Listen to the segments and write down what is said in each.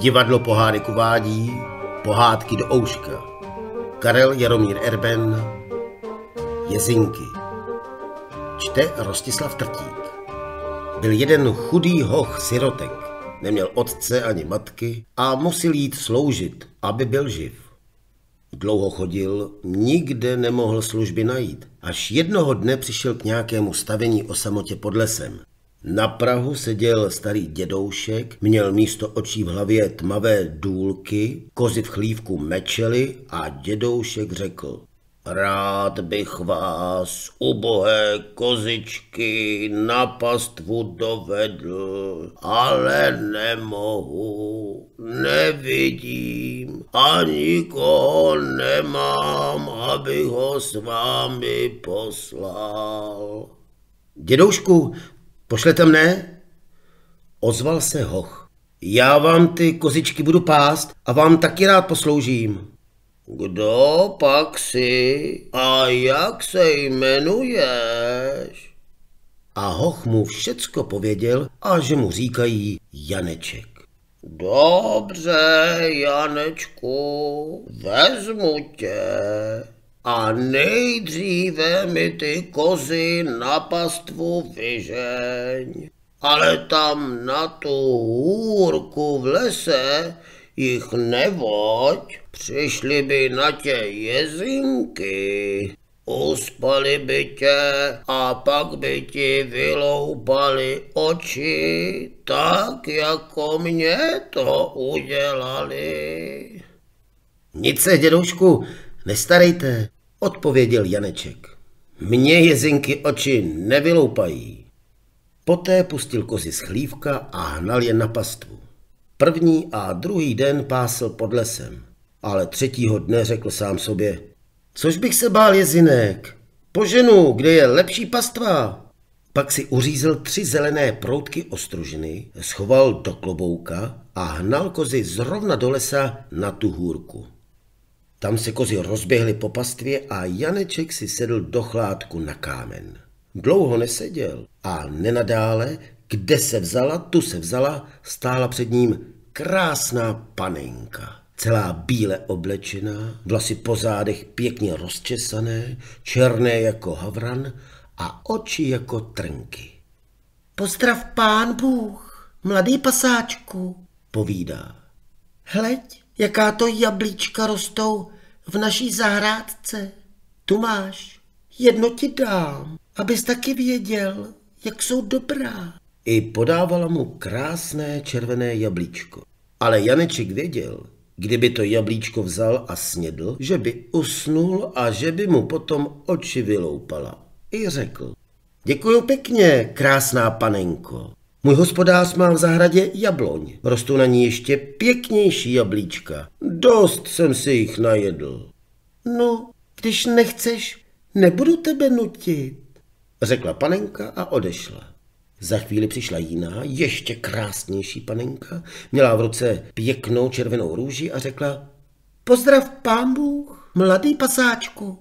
Divadlo pohádek uvádí Pohádky do ouška. Karel Jaromír Erben. Jezinky. Čte Rostislav Trtík. Byl jeden chudý hoch sirotek. Neměl otce ani matky a musel jít sloužit, aby byl živ. Dlouho chodil, nikde nemohl služby najít, až jednoho dne přišel k nějakému stavení o samotě pod lesem. Na prahu seděl starý dědoušek, měl místo očí v hlavě tmavé důlky, kozy v chlívku mečely a dědoušek řekl: Rád bych vás, ubohé kozičky, na pastvu dovedl, ale nemohu, nevidím a nikoho nemám, abych ho s vámi poslal. Dědoušku, pošlete mne? Ozval se hoch. Já vám ty kozičky budu pást a vám taky rád posloužím. Kdo pak jsi a jak se jmenuješ? A hoch mu všecko pověděl a že mu říkají Janeček. Dobře, Janečku, vezmu tě. A nejdříve mi ty kozy na pastvu vyžeň, ale tam na tu hůrku v lese jich nevoď, přišly by na tě jezinky, uspali by tě a pak by ti vyloupali oči, tak jako mě to udělali. Nic se, dědoušku, nestarejte, odpověděl Janeček. Mně jezinky oči nevyloupají. Poté pustil kozy z chlívka a hnal je na pastvu. První a druhý den pásl pod lesem, ale třetího dne řekl sám sobě: Což bych se bál jezinek, poženu, kde je lepší pastva. Pak si uřízl 3 zelené proutky ostružiny, schoval do klobouka a hnal kozy zrovna do lesa na tu hůrku. Tam se kozy rozběhly po pastvě a Janeček si sedl do chládku na kámen. Dlouho neseděl a nenadále, kde se vzala, tu se vzala, stála před ním krásná panenka. Celá bíle oblečená, vlasy po zádech pěkně rozčesané, černé jako havran a oči jako trnky. Pozdrav pán Bůh, mladý pasáčku, povídá. Hleď, jaká to jablíčka rostou v naší zahrádce. Tu máš, jedno ti dám, abys taky věděl, jak jsou dobrá. I podávala mu krásné červené jablíčko. Ale Janeček věděl, kdyby to jablíčko vzal a snědl, že by usnul a že by mu potom oči vyloupala. I řekl: Děkuju pěkně, krásná panenko. Můj hospodář má v zahradě jabloň, rostou na ní ještě pěknější jablíčka. Dost jsem si jich najedl. No, když nechceš, nebudu tebe nutit, řekla panenka a odešla. Za chvíli přišla jiná, ještě krásnější panenka, měla v ruce pěknou červenou růži a řekla: Pozdrav pán Bůh, mladý pasáčku.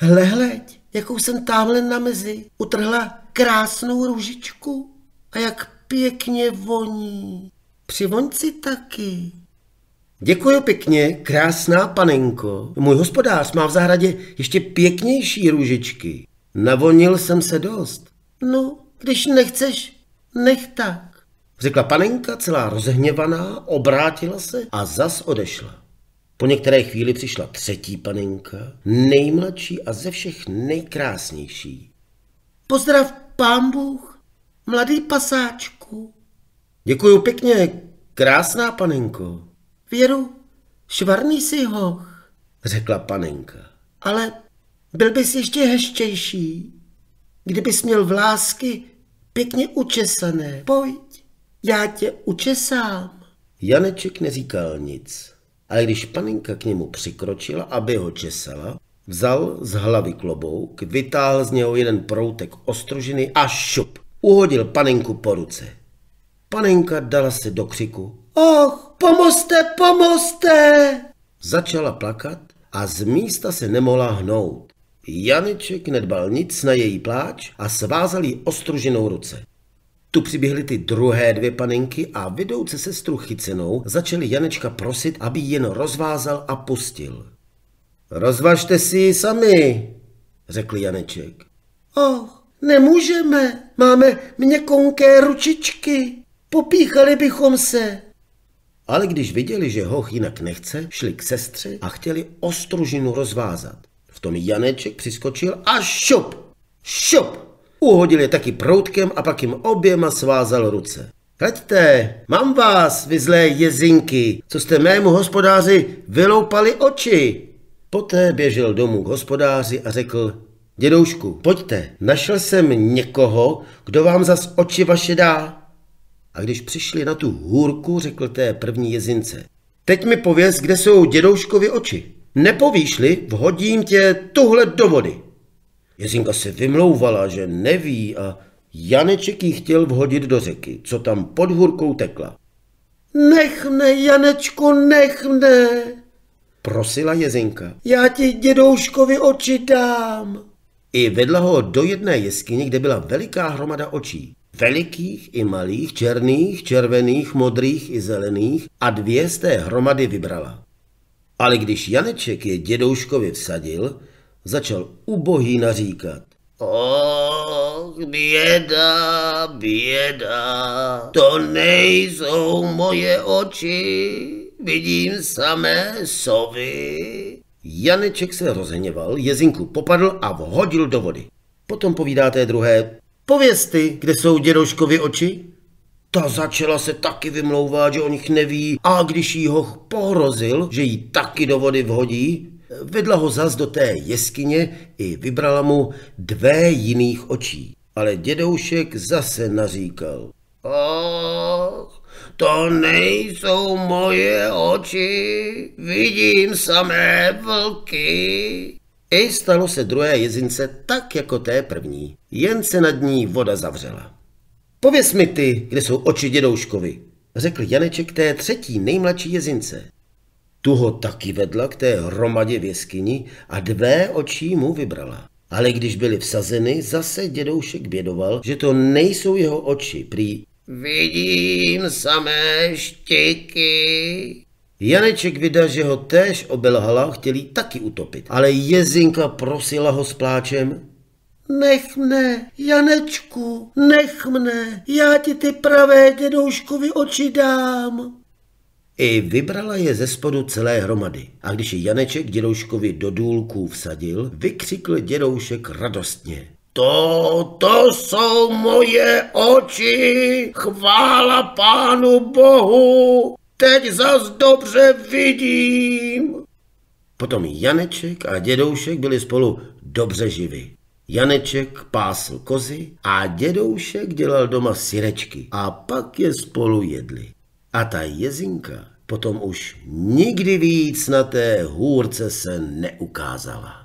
Hleď, jakou jsem támhle na mezi utrhla krásnou růžičku a jak pěkně voní. Přivoň si taky. Děkuju pěkně, krásná panenko. Můj hospodář má v zahradě ještě pěknější růžičky. Navonil jsem se dost. No, když nechceš, nech tak, řekla panenka celá rozhněvaná, obrátila se a zas odešla. Po některé chvíli přišla třetí panenka, nejmladší a ze všech nejkrásnější. Pozdrav pán Bůh, mladý pasáčku. Děkuju pěkně, krásná panenko. Věru, švarný jsi hoch, řekla panenka, ale byl bys ještě hezčejší, kdybys měl vlásky pěkně učesané. Pojď, já tě učesám. Janeček neříkal nic, ale když panenka k němu přikročila, aby ho česala, vzal z hlavy klobouk, vytáhl z něho jeden proutek ostružiny a šup, uhodil panenku po ruce. Panenka dala se do křiku. Och, pomozte, pomozte! Začala plakat a z místa se nemohla hnout. Janeček nedbal nic na její pláč a svázal jí ostružinou ruce. Tu přiběhly ty druhé dvě panenky a vidouce sestru chycenou začali Janečka prosit, aby jen rozvázal a pustil. Rozvažte si ji sami, řekl Janeček. Nemůžeme, máme měkonké ručičky, popíchali bychom se. Ale když viděli, že hoch jinak nechce, šli k sestře a chtěli ostružinu rozvázat. V tom Janeček přiskočil a šup, uhodil je taky proutkem a pak jim oběma svázal ruce. Hleďte, mám vás, vy zlé jezinky, co jste mému hospodáři vyloupali oči. Poté běžel domů k hospodáři a řekl, dědoušku, pojďte, našel jsem někoho, kdo vám zas oči vaše dá. A když přišli na tu hůrku, řekl té první jezince, teď mi pověz, kde jsou dědouškovi oči. Nepovíš-li, vhodím tě tuhle do vody. Jezinka se vymlouvala, že neví a Janeček ji chtěl vhodit do řeky, co tam pod hůrkou tekla. Nech mne, Janečku, nech mne, prosila jezinka. Já ti dědouškovi oči dám. I vedla ho do jedné jeskyně, kde byla veliká hromada očí. Velikých i malých, černých, červených, modrých i zelených a dvě z té hromady vybrala. Ale když Janeček je dědouškovi vsadil, začal ubohý naříkat. Běda, běda, to nejsou moje oči, vidím samé sovy. Janeček se rozhněval, jezinku popadl a vhodil do vody. Potom povídá té druhé, pověz ty, kde jsou dědouškovi oči? Ta začala se taky vymlouvat, že o nich neví, a když jí hoch pohrozil, že jí taky do vody vhodí, vedla ho zas do té jeskyně i vybrala mu dvě jiných očí. Ale dědoušek zase naříkal. To nejsou moje oči, vidím samé vlky. I stalo se druhé jezince tak jako té první, jen se nad ní voda zavřela. Pověz mi ty, kde jsou oči dědouškovi, řekl Janeček té třetí nejmladší jezince. Tu ho taky vedla k té hromadě v jeskyni a dvě očí mu vybrala. Ale když byly vsazeny, zase dědoušek bědoval, že to nejsou jeho oči, prý vidím samé štiky. Janeček vydal, že ho též obelhala, chtěl jí taky utopit, ale jezinka prosila ho s pláčem. Nech mne, Janečku, nech mne, já ti ty pravé dědouškovi oči dám. I vybrala je ze spodu celé hromady. A když ji Janeček dědouškovi do důlků vsadil, vykřikl dědoušek radostně. To jsou moje oči, chvála Pánu Bohu, teď zas dobře vidím. Potom Janeček a dědoušek byli spolu dobře živi. Janeček pásl kozy a dědoušek dělal doma syrečky a pak je spolu jedli. A ta jezinka potom už nikdy víc na té hůrce se neukázala.